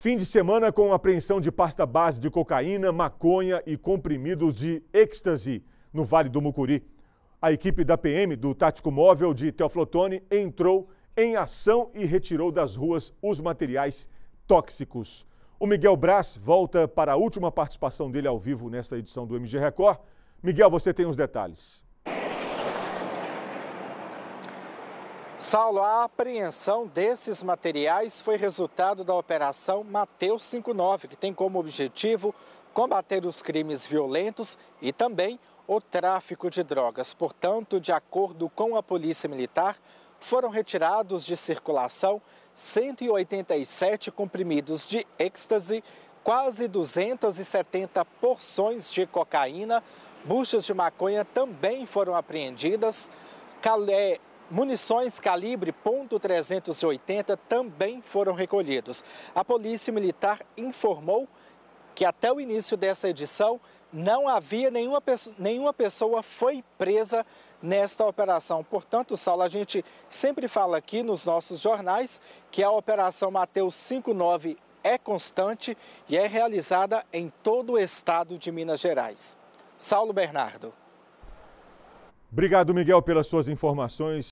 Fim de semana com apreensão de pasta base de cocaína, maconha e comprimidos de êxtase no Vale do Mucuri. A equipe da PM do Tático Móvel de Teoflotone entrou em ação e retirou das ruas os materiais tóxicos. O Miguel Braz volta para a última participação dele ao vivo nesta edição do MG Record. Miguel, você tem os detalhes. Saulo, a apreensão desses materiais foi resultado da Operação Mateus 59, que tem como objetivo combater os crimes violentos e também o tráfico de drogas. Portanto, de acordo com a Polícia Militar, foram retirados de circulação 187 comprimidos de êxtase, quase 270 porções de cocaína, buchas de maconha também foram apreendidas, munições calibre .380 também foram recolhidos. A Polícia Militar informou que até o início dessa edição não havia nenhuma pessoa foi presa nesta operação. Portanto, Saulo, a gente sempre fala aqui nos nossos jornais que a Operação Mateus 59 é constante e é realizada em todo o estado de Minas Gerais. Saulo Bernardo. Obrigado, Miguel, pelas suas informações.